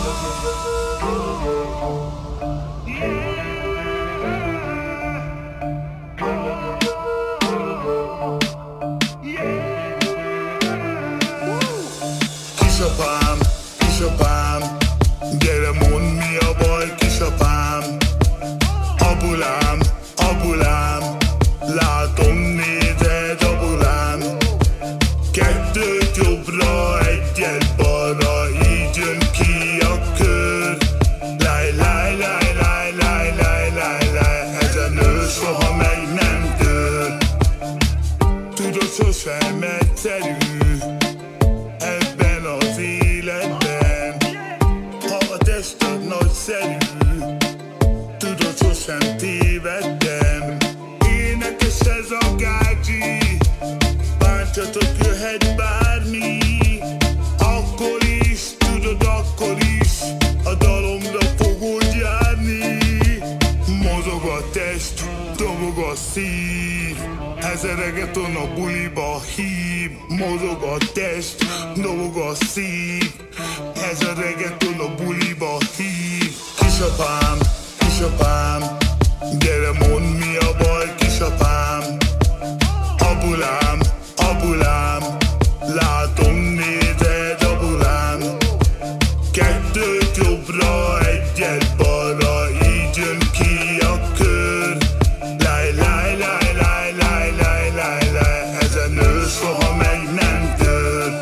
Kisapám, gyere mondd mi a baj, kisapám. Abulám, abulám, látom nézed abulám. Kettőt jobbra, egyet balra, így jön ki a kör. Láj, láj, láj, láj, láj, láj, láj, láj, ez a nő soha meg nem tör. Tudod, sosem egyszerű ebben az életben, ha a tested nagyszerű. Tudod, sosem tévedtem. Énekes ez a gácsi, bántsatok, jöhet bármi. Akkor is, tudod, akkor is a dalomra fogod járni. Mozog a test, dobog a szív, ez a reggaeton a buliba hív. Mozog a test, dobog a szív, ez a reggaeton a buliba hív. Kisapám, kisapám, gyere mondd mi a baj, kisapám. Abulám, abulám, látom nézed abulám. Kettőt jobbra, egyet balra, így jön ki a kör. Láj, láj, láj, láj, láj, láj, láj, láj, ez a nő soha meg nem tör.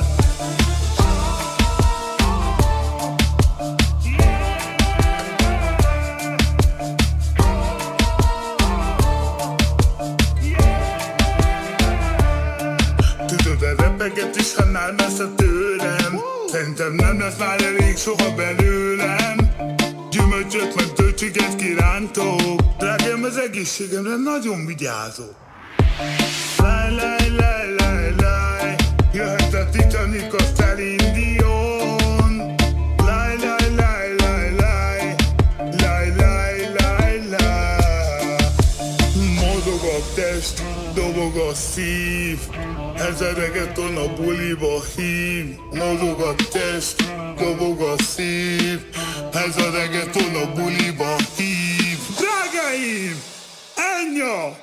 Tudod, a repegetés, ha nál messze tőlem. Szerintem nem lesz már elég soha belőlem. Gyümölcsöt meg tölcsiget kirántok. Drágám, az egészségemre nagyon vigyázok. Láj, láj, láj, láj, láj, jöhet a Titanic a Celine Dion. Láj, láj, láj, láj, láj, láj, láj, láj, láj. Mozog a test, dobog a szív, ez a reggaeton a buliba hív. Mozog a test, dobog a szív, ez a reggaeton a buliba hív. Drágáim, ennyi!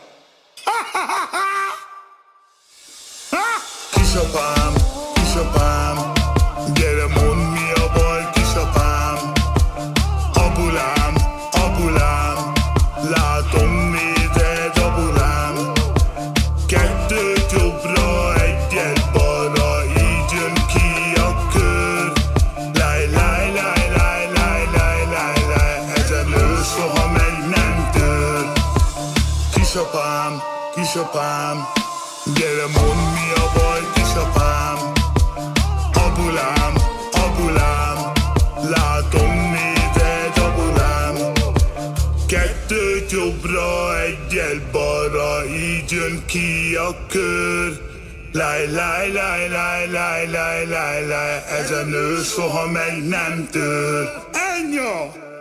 Kisapám, kisapám, gyere mondd mi a baj, kisapám. Abulám, abulám, látom nézed abulám. Kettőt jobbra, egyet balra, így jön ki a kör. Láj, láj, láj, láj, láj, láj, láj, láj, ez a nő soha meg nem tör. Kisapám, kisapám, gyere mondd mi a baj, kisapám. Abulám, abulám, látom nézed abulám. Kettőt jobbra, egyet balra, így jön ki a kör. Láj, láj, láj, láj, láj, láj, láj, láj, ez a nő soha meg nem tör. Ennyi!